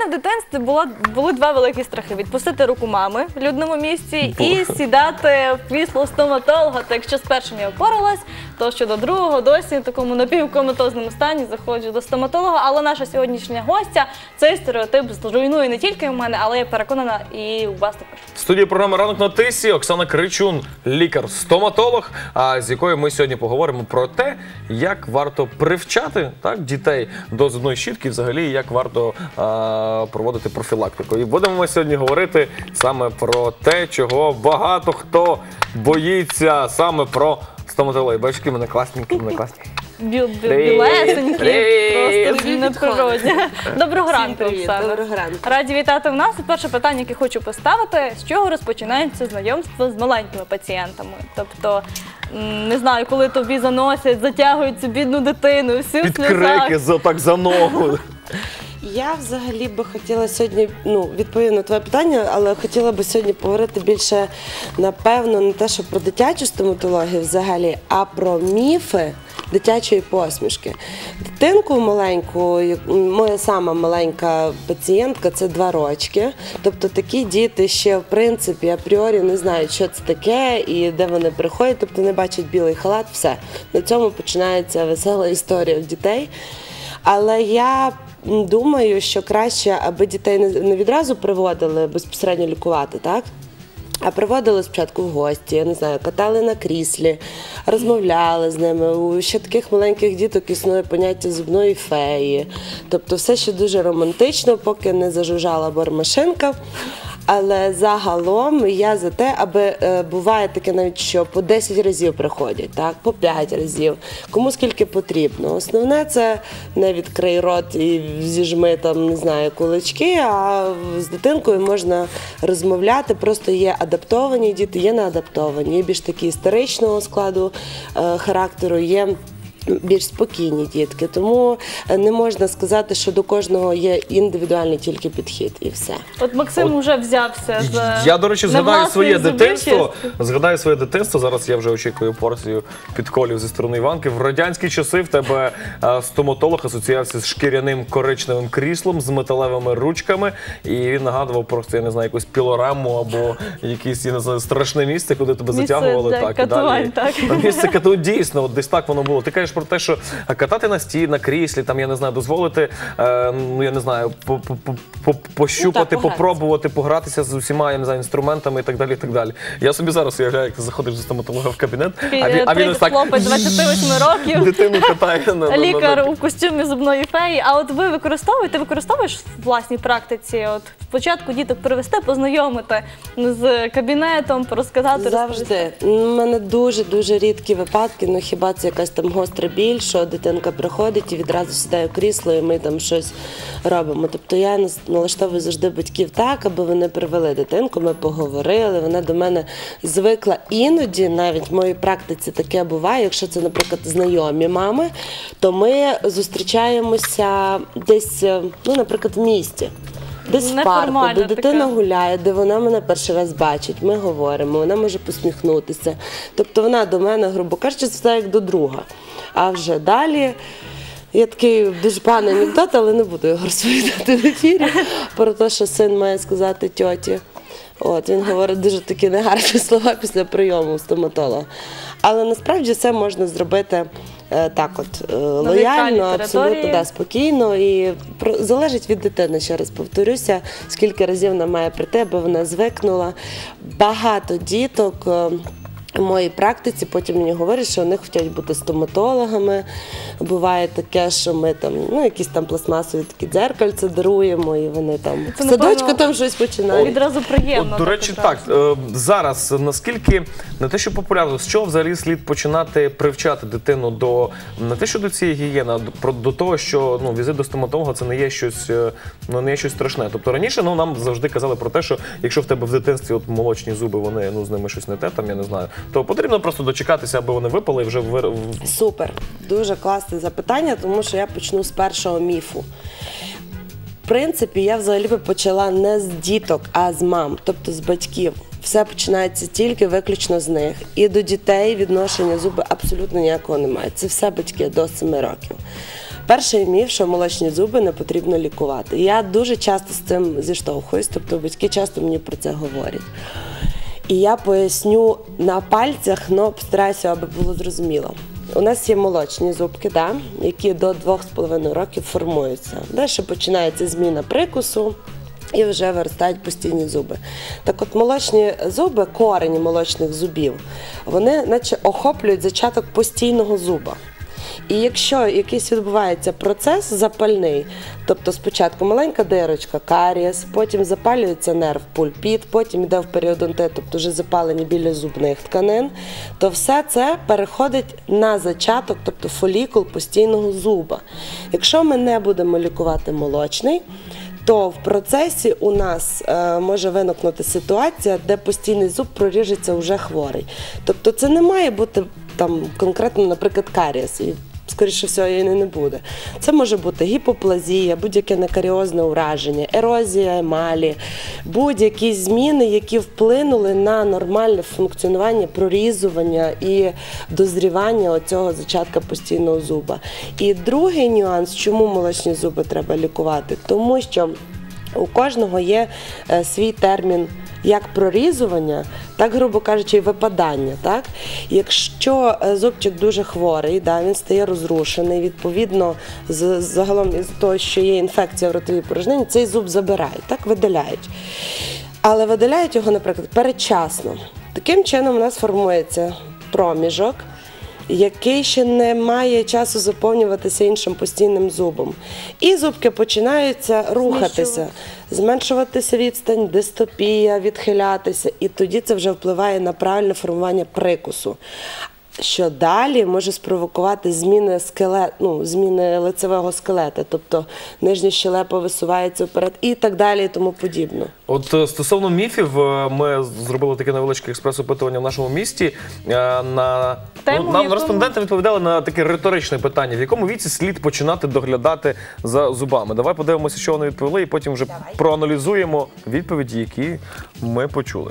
в дитинстві були два великі страхи. Відпустити руку мами в людному місці і сідати в крісло стоматолога. Та якщо з першим я опоралась, то щодо другого досі в такому напівкоматозному стані заходжу до стоматолога. Але наша сьогоднішня гостя цей стереотип зруйнує не тільки в мене, але я переконана і у вас також. В студії програми «Ранок на тисі» Оксана Кричун, лікар-стоматолог, з якою ми сьогодні поговоримо про те, як варто привчати дітей до зубної щітки, взагалі, як варто проводити профілактику. І будемо ми сьогодні говорити саме про те, чого багато хто боїться, саме про стоматологію. Бачиш, які мене класненькі, білесенькі, просто неприродні. Доброго ранку, Оксана. Доброго ранку. Раді вітати в нас. Перше питання, яке хочу поставити, з чого розпочинається знайомство з маленькими пацієнтами? Тобто, не знаю, коли тобі заносять, затягують цю бідну дитину, всю під крики за ногу. Я взагалі би хотіла сьогодні, відповім на твоє питання, але хотіла би сьогодні поговорити більше, напевно, не те, що про дитячу стоматологію взагалі, а про міфи дитячої посмішки. Дитинку маленьку, моя сама маленька пацієнтка, це 2 рочки. Тобто такі діти ще, в принципі, апріорі не знають, що це таке і де вони приходять, тобто не бачать білий халат, все. На цьому починається весела історія в дітей. Але я думаю, що краще, аби дітей не відразу приводили безпосередньо лікувати, так? А приводили спочатку в гості, я не знаю, катали на кріслі, розмовляли з ними. У ще таких маленьких діток існує поняття зубної феї. Тобто все ще дуже романтично, поки не зажужжала бормашинка. Але загалом я за те, аби буває таке навіть, що по 10 разів приходять, так, по 5 разів, кому скільки потрібно. Основне це не відкрий рот і зіжми там, не знаю, кулачки, а з дитинкою можна розмовляти, просто є адаптовані діти, є неадаптовані, є більш такі історичного складу характеру, є більш спокійні дітки, тому не можна сказати, що до кожного є індивідуальний тільки підхід і все. От Максим вже взявся за... Я, до речі, згадаю своє дитинство, зараз я вже очікую порцію підколів зі сторони Іванки. В радянські часи в тебе стоматолог асоціювався з шкіряним коричневим кріслом, з металевими ручками, і він нагадував просто, я не знаю, якусь пілораму або якесь, я не знаю, страшне місце, куди тебе затягували. Місце катувань, так. Місце катувань, дійсно, от десь так воно було. Ти кажеш про те, що катати на кріслі, там, я не знаю, дозволити, я не знаю, пощупати, попробувати, погратися з усіма, я не знаю, інструментами і так далі, і так далі. Я собі зараз уявляю, як ти заходиш до стоматолога в кабінет, а він ось так... Хлопець 28 років, дитину катає лікар у костюмі зубної феї. А от ви використовуєш в власній практиці? От спочатку діток привести, познайомити з кабінетом, розказати, завжди. У мене дуже рідкі випадки, хіба це якась там гостра біль, що дитинка приходить і відразу сідає в крісло, і ми там щось робимо. Тобто я налаштовую завжди батьків так, аби вони привели дитинку, ми поговорили, вона до мене звикла. Іноді, навіть в моїй практиці таке буває, якщо це, наприклад, знайомі мами, то ми зустрічаємося десь, наприклад, в місті. Десь в парку, де дитина гуляє, де вона мене перший раз бачить, ми говоримо, вона може посміхнутися. Тобто вона до мене, грубо кажучи, все як до друга. А вже далі є такий дуже поганий анекдот, але не буду його розповідати в ефірі, про те, що син має сказати тьоті. Він говорить дуже такі негарні слова після прийому у стоматолога. Але насправді все можна зробити так лояльно, абсолютно спокійно. І залежить від дитини, ще раз повторюся, скільки разів вона має прийти, аби вона звикнула. Багато діток в моїй практиці потім мені говорять, що вони хочуть бути стоматологами. Буває таке, що ми там, якісь там пластмасові такі дзеркальця даруємо, і вони там в садочку там щось починають. Відразу приємно. До речі, так, зараз наскільки, не те, що популярно, з чого взагалі слід починати привчати дитину до, не те, що до цієї гігієни, а до того, що візит до стоматолога це не є щось страшне. Тобто раніше нам завжди казали про те, що якщо в тебе в дитинстві молочні зуби, вони, з ними щось не те, там, я не знаю, то потрібно просто дочекатися, аби вони випали і вже... Супер. Дуже класне запитання, тому що я почну з першого міфу. В принципі, я взагалі би почала не з діток, а з мам, тобто з батьків. Все починається тільки виключно з них. І до дітей відношення зуби абсолютно ніякого немає. Це все батьки до 7 років. Перший міф, що молочні зуби не потрібно лікувати. Я дуже часто з цим зіштовхуюсь, тобто батьки часто мені про це говорять. І я поясню на пальцях, але постараюся, аби було зрозуміло. У нас є молочні зубки, да, які до 2,5 років формуються. Далі починається зміна прикусу і вже виростають постійні зуби. Так от молочні зуби, корені молочних зубів, вони наче охоплюють зачаток постійного зуба. І якщо якийсь відбувається процес запальний, тобто спочатку маленька дирочка, карієс, потім запалюється нерв пульпіт, потім йде в періодонтит, тобто вже запалені біля зубних тканин, то все це переходить на зачаток, тобто фолікул постійного зуба. Якщо ми не будемо лікувати молочний, то в процесі у нас може виникнути ситуація, де постійний зуб проріжеться вже хворий. Тобто це не має бути там конкретно, наприклад, карієс. І скоріше всього, її не буде. Це може бути гіпоплазія, будь-яке некаріозне ураження, ерозія емалі, будь-які зміни, які вплинули на нормальне функціонування, прорізування і дозрівання оцього зачатка постійного зуба. І другий нюанс, чому молочні зуби треба лікувати, тому що у кожного є свій термін як прорізування, так, грубо кажучи, і випадання. Так? Якщо зубчик дуже хворий, да, він стає розрушений, відповідно, загалом із того, що є інфекція в ротовій порожнині, цей зуб забирають, так, видаляють. Але видаляють його, наприклад, передчасно. Таким чином у нас формується проміжок, який ще не має часу заповнюватися іншим постійним зубом. І зубки починаються рухатися, зменшуватися відстань, дистопія, відхилятися. І тоді це вже впливає на правильне формування прикусу. Що далі може спровокувати зміни лицевого скелета, тобто нижня щелепа висувається вперед і так далі і тому подібне. От стосовно міфів, ми зробили таке невеличке експрес-опитування в нашому місті. Нам респонденти відповідали на таке риторичне питання, в якому віці слід починати доглядати за зубами. Давай подивимося, що вони відповіли, і потім вже проаналізуємо відповіді, які ми почули.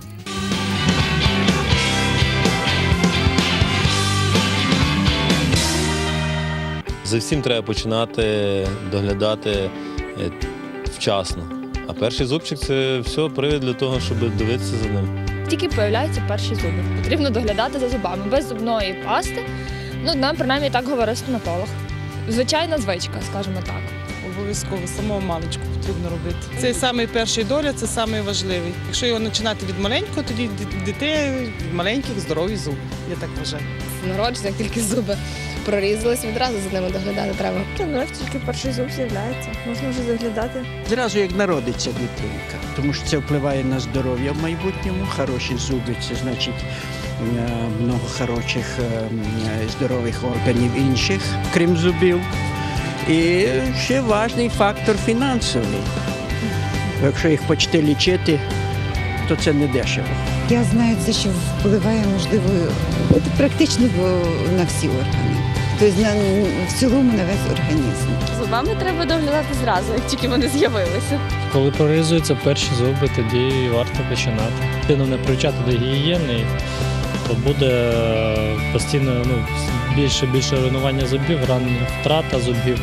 За всім треба починати доглядати вчасно. А перший зубчик – це все привід для того, щоб дивитися за ним. Тільки з'являються перші зуби. Потрібно доглядати за зубами. Без зубної пасти, нам принаймні так говорить стоматолог. Звичайна звичка, скажімо так. Обов'язково, самого маличку потрібно робити. Це самий перший догляд, це самий важливий. Якщо його починати від маленького, тоді дітей маленьких, здорові зуби, я так вважаю. Народження, як тільки зуби прорізались, відразу за ними доглядати треба. Як тільки перший зуб з'являється, можна вже заглядати. Зразу як народиться дитинка, тому що це впливає на здоров'я в майбутньому. Хороші зуби – це значить много хороших здорових органів інших, крім зубів. І ще важливий фактор фінансовий. Якщо їх почати лічити, то це не дешево. Я знаю, це що впливає, можливо, практично на всі органи. Тобто в цілому на весь організм. Зубами треба доглядати зразу, як тільки вони з'явилися. Коли прорізуються перші зуби, тоді варто починати. Дитину не привчати до гігієни, то буде постійно більше руйнування зубів, ранення, втрата зубів,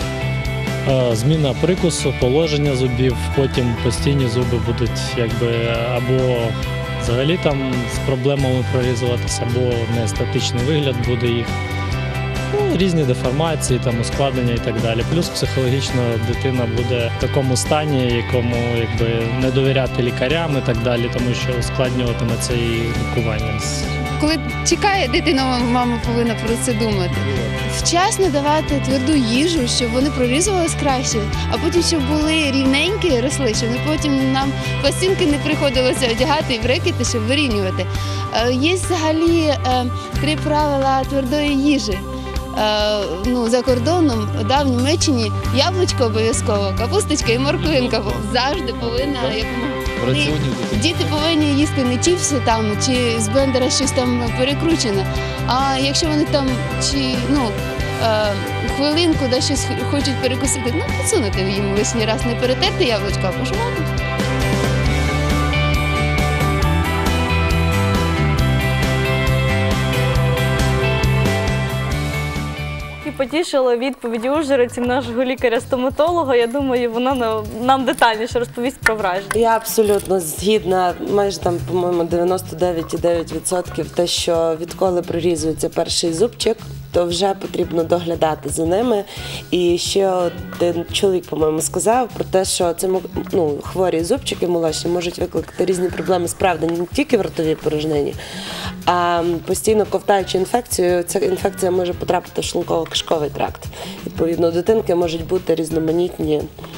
зміна прикусу, положення зубів, потім постійні зуби будуть або взагалі там з проблемами прорізуватися, або неестетичний вигляд буде їх. Різні деформації, там, ускладнення і так далі. Плюс психологічно дитина буде в такому стані, якому не довіряти лікарям і так далі, тому що ускладнюватиме це і лікування. Коли чекає дитина, мама повинна про це думати. Вчасно давати тверду їжу, щоб вони прорізувались краще, а потім, щоб були рівненькі, росли, щоб потім нам пластинки не приходилося одягати і брекети, щоб вирівнювати. Є взагалі 3 правила твердої їжі. За кордоном, в Німеччині яблучко обов'язково, капусточка і морквинка завжди повинна діти повинні їсти не чіпси там, чи з блендера щось там перекручене, а якщо вони там хвилинку щось хочуть перекусити, підсунути їм лишній раз, не перетерти яблучко, а пожувати. І потішила відповіді ужгородців нашого лікаря-стоматолога. Я думаю, вона нам детальніше розповість про враження. Я абсолютно згідна, майже там, по-моєму, 99,9% те, що відколи прорізується перший зубчик, то вже потрібно доглядати за ними. І ще один чоловік, по-моєму, сказав про те, що це, хворі зубчики молочні можуть викликати різні проблеми, справді, не тільки в ротовій порожнині, а постійно ковтаючи інфекцію, ця інфекція може потрапити в шлунково-кишковий тракт. Відповідно, у дитинки можуть бути різноманітні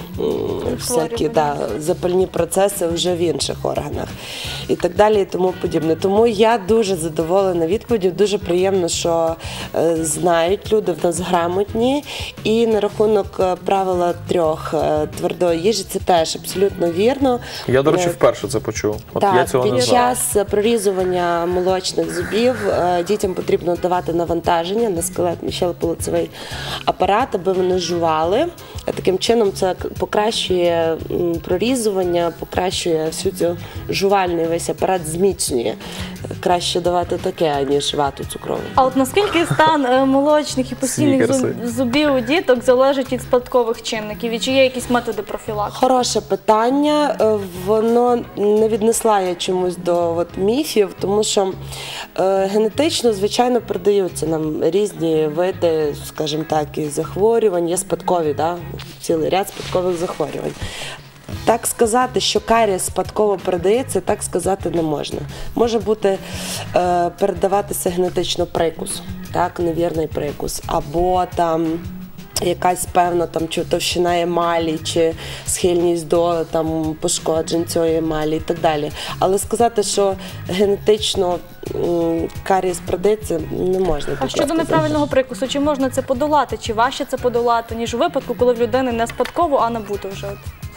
всякі запальні процеси вже в інших органах і так далі, і тому подібне. Тому я дуже задоволена відповіддю, дуже приємно, що знають люди, в нас грамотні. І на рахунок правила 3 твердої їжі, це теж абсолютно вірно. Я, до речі, вперше це почув. Я цього не знав. Під час прорізування молочних зубів дітям потрібно давати навантаження на скелетно-щелепно-лицевий апарат, аби вони жували. Таким чином це покращує прорізування, покращує всю цю жувальний весь апарат, зміцнює. Краще давати таке, ніж вату цукрову. А от наскільки стан молочних і постійних зубів у діток залежить від спадкових чинників? І чи є якісь методи профілактики? Хороше питання. Воно не віднесла я чомусь до міфів, тому що генетично, звичайно, передаються нам різні види, скажімо так, і захворювань, є спадкові, цілий ряд спадкових захворювань. Так сказати, що карієс спадково передається, так сказати не можна. Може бути передаватися генетично прикус, невірний прикус, або там якась певна чи товщина емалі, чи схильність до пошкоджень цієї емалі і так далі. Але сказати, що генетично карієс передається, не можна. А щодо неправильного прикусу, чи можна це подолати, чи важче це подолати, ніж у випадку, коли в людини не спадково, а набуто вже?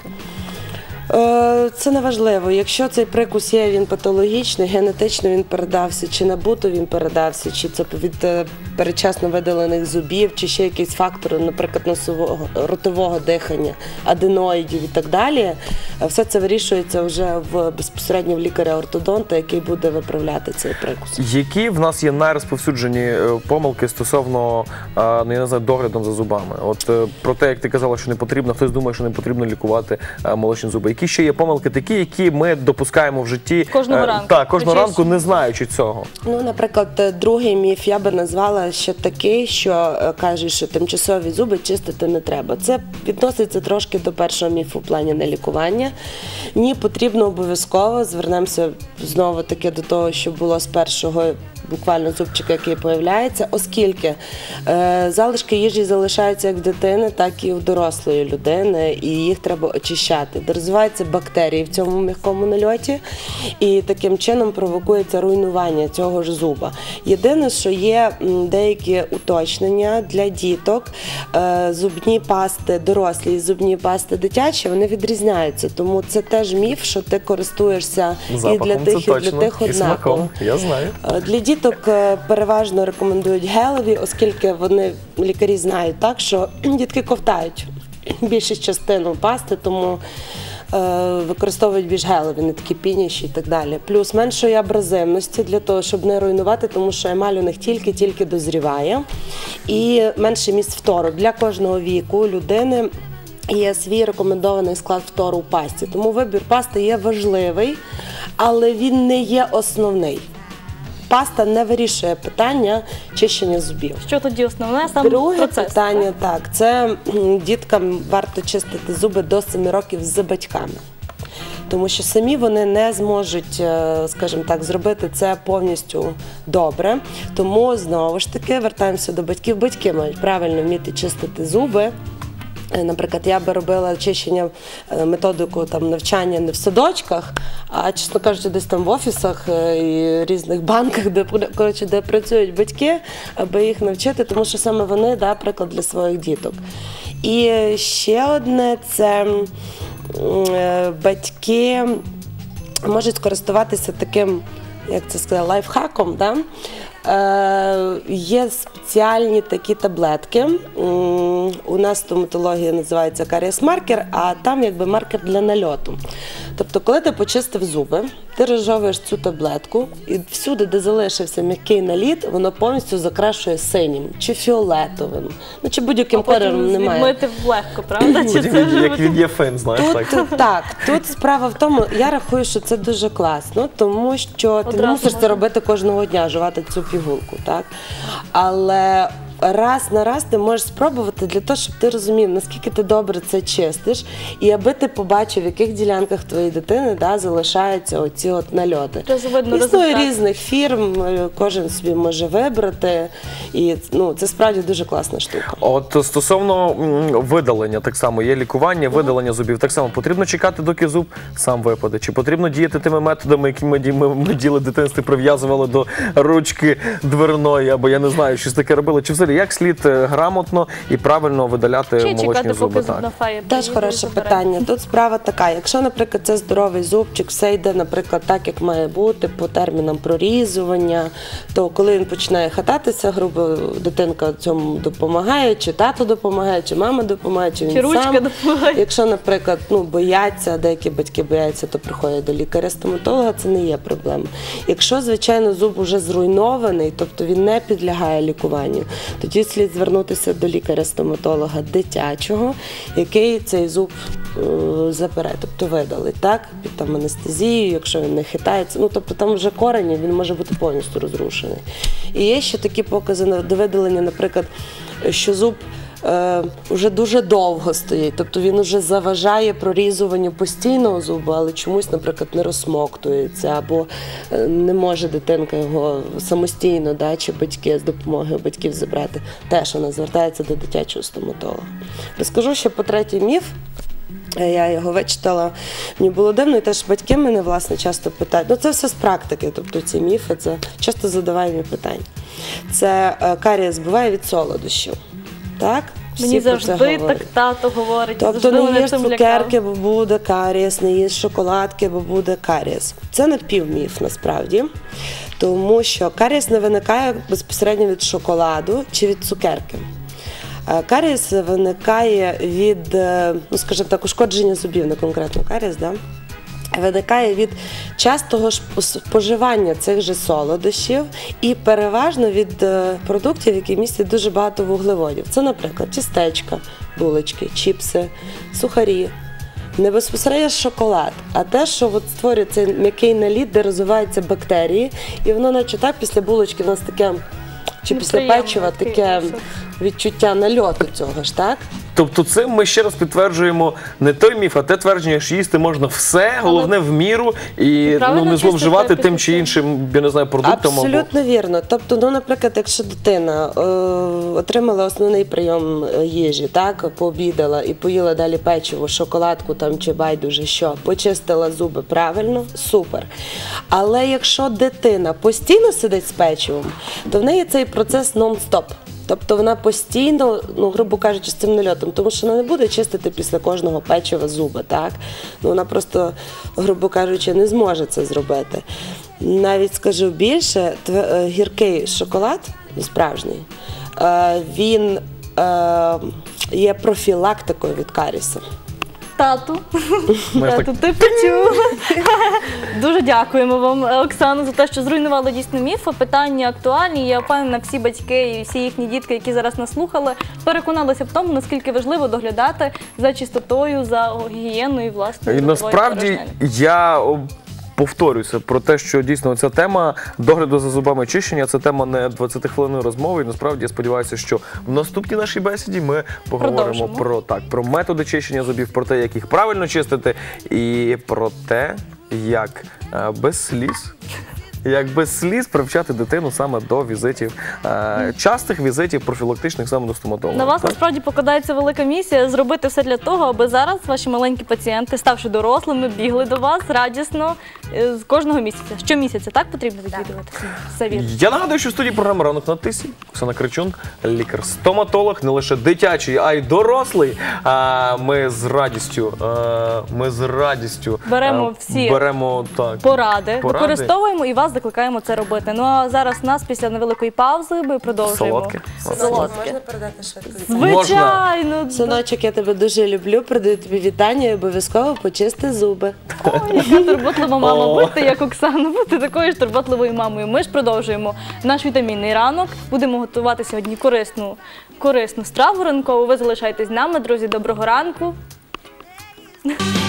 Це не важливо. Якщо цей прикус є, він патологічний, генетично він передався, чи набуто він передався, чи це від передчасно видалених зубів, чи ще якісь фактори, наприклад, ротового дихання, аденоїдів і так далі, все це вирішується вже безпосередньо в лікаря-ортодонта, який буде виправляти цей прикус. Які в нас є найрозповсюджені помилки стосовно, доглядом за зубами? От про те, як ти казала, що не потрібно, хтось думає, що не потрібно лікувати молочні зуби. Які ще є помилки такі, які ми допускаємо в житті кожного ранку? Так, кожного ранку, не знаючи цього. Наприклад, другий міф я би назвала ще такий, що кажуть, що тимчасові зуби чистити не треба. Це відноситься трошки до першого міфу в плані нелікування. Ні, потрібно обов'язково, звернемося знову-таки до того, що було з першого буквально зубчика, який появляється, оскільки залишки їжі залишаються як в дитини, так і у дорослої людини, і їх треба очищати. Розвиваються бактерії в цьому м'якому нальоті, і таким чином провокується руйнування цього ж зуба. Єдине, що є деякі уточнення для діток, зубні пасти дорослі і зубні пасти дитячі, вони відрізняються, тому це теж міф, що ти користуєшся і для тих, і для тих однаково. Я знаю. Для діток переважно рекомендують гелеві, оскільки лікарі знають так, що дітки ковтають більшу частину пасти, тому використовують більш гелеві, не такі пініші і так далі. Плюс меншої абразивності для того, щоб не руйнувати, тому що емаль у них тільки дозріває. І менший міст фтору. Для кожного віку людини є свій рекомендований склад фтору у пасті. Тому вибір пасти є важливий, але він не є основний. Паста не вирішує питання чищення зубів. Що тоді основне? Сам Друге процес, питання, це діткам варто чистити зуби до 7 років з батьками. Тому що самі вони не зможуть, скажімо так, зробити це повністю добре. Тому, знову ж таки, вертаємося до батьків. Батьки мають правильно вміти чистити зуби. Наприклад, я би робила чищення, методику навчання не в садочках, а, чесно кажучи, десь там в офісах і різних банках, де працюють батьки, аби їх навчити, тому що саме вони, приклад для своїх діток. І ще одне – це батьки можуть користуватися таким, як це сказати, лайфхаком, Є спеціальні такі таблетки. У нас стоматологія називається карієс-маркер, а там якби маркер для нальоту. Тобто, коли ти почистив зуби, ти розжовуєш цю таблетку, і всюди, де залишився м'який наліт, воно повністю закрашує синім чи фіолетовим, ну чи будь-яким кольором немає. Відмити легко, правда? Чи це вже Як від Єфен, знаєш, так. Тут справа в тому, я рахую, що це дуже класно, тому що ти не Одразу мусиш це можна. робити кожного дня, жувати цю пігулку, так? Але раз на раз ти можеш спробувати для того, щоб ти розумів, наскільки ти добре це чистиш, і аби ти побачив, в яких ділянках твоєї дитини залишаються оці от нальоти. Існує різних фірм, кожен собі може вибрати, і це справді дуже класна штука. От стосовно видалення, так само є лікування, видалення зубів. Так само потрібно чекати, доки зуб сам випаде? Чи потрібно діяти тими методами, які ми діли в дитинстві, прив'язували до ручки дверної, або я не знаю, щось таке робили? Чи взагалі як слід грамотно і правильно видаляти молочні зуби? Теж хороше питання. Тут справа така, якщо, наприклад, це здоровий зубчик, все йде, наприклад, так, як має бути, по термінам прорізування, то коли він починає хататися, грубо дитинка цьому допомагає, чи тато допомагає, чи мама допомагає, чи він ручка сам. допомагає. Якщо, наприклад, бояться, деякі батьки бояться, то приходять до лікаря-стоматолога, це не є проблема. Якщо, звичайно, зуб уже зруйнований, тобто він не підлягає лікуванню, тоді слід звернутися до лікаря-стоматолога дитячого, який цей зуб забере, тобто видалить, так, під там анестезією, якщо він не хитається, тобто там вже корені, він може бути повністю розрушений. І є ще такі покази до видалення, наприклад, що зуб вже дуже довго стоїть, тобто він вже заважає прорізуванню постійного зубу, але чомусь, наприклад, не розсмоктується, або не може дитинка його самостійно, чи батьки з допомогою батьків забрати. Теж вона звертається до дитячого стоматолога. Розкажу ще по третій міф. Я його вичитала, мені було дивно, і теж батьки мене, власне, часто питають. Це все з практики, тобто ці міфи, це часто задаваємо питання. Це карієс буває від солодощів. Так? Мені завжди так тато говорить. Тобто не їж цукерки, бо буде карієс, не їж шоколадки, бо буде карієс. Це напівміф, насправді, тому що карієс не виникає безпосередньо від шоколаду чи від цукерки. Карієс виникає від, скажімо так, ушкодження зубів, не конкретно карієс, виникає від частого споживання цих же солодощів і переважно від продуктів, які містять дуже багато вуглеводів. Це, наприклад, тістечка, булочки, чіпси, сухарі. Не безпосередньо шоколад, а те, що створює цей м'який наліт, де розвиваються бактерії, і воно наче так після булочки у нас таке, чи після печива таке відчуття нальоту цього ж, так? Тобто цим ми ще раз підтверджуємо не той міф, а те твердження, що їсти можна все, головне в міру, і не зловживати тим чи іншим, я не знаю, продуктом. Абсолютно вірно. Тобто, наприклад, якщо дитина отримала основний прийом їжі, так, пообідала і поїла далі печиво, шоколадку чи байдуже що, почистила зуби правильно, супер. Але якщо дитина постійно сидить з печивом, то в неї цей процес нон-стоп. Тобто вона постійно, грубо кажучи, з цим нальотом, тому що вона не буде чистити після кожного печива зуби, так? Вона просто, грубо кажучи, не зможе це зробити. Навіть скажу більше, гіркий шоколад, справжній, він є профілактикою від карієсу. Тату, ти почув. Дуже дякуємо вам, Оксано, за те, що зруйнували дійсно міф. Питання актуальні. Я впевнена, всі батьки і всі їхні дітки, які зараз нас слухали, переконалися в тому, наскільки важливо доглядати за чистотою, за гігієною власної. І насправді я повторюся про те, що дійсно ця тема догляду за зубами, чищення, це тема не 20-хвилинної розмови. І насправді я сподіваюся, що в наступній нашій бесіді ми поговоримо про методи чищення зубів, про те, як їх правильно чистити, і про те, як без сліз привчати дитину саме до візитів, частих візитів профілактичних саме до стоматолога. На вас насправді покладається велика місія зробити все для того, аби зараз ваші маленькі пацієнти, ставши дорослими, бігли до вас радісно з кожного місяця. Щомісяця, так, потрібно відвідувати? Все вірно. Я нагадую, що в студії програми «Ранок на тисі» Оксана Кричун, лікар-стоматолог, не лише дитячий, а й дорослий. Ми з радістю беремо всі поради, використовуємо і вас закликаємо це робити. Ну а зараз нас після невеликої паузи ми продовжуємо. Солодке. Солодке. Можна передати швидко? Звичайно. Синочок, я тебе дуже люблю, передаю тобі вітання і обов'язково почисти зуби. Ой, яка турботлива мама. Будьте як Оксана, будьте такою ж турботливою мамою. Ми ж продовжуємо наш вітамінний ранок. Будемо готувати сьогодні корисну страву ранкову. Ви залишайтесь з нами, друзі. Доброго ранку.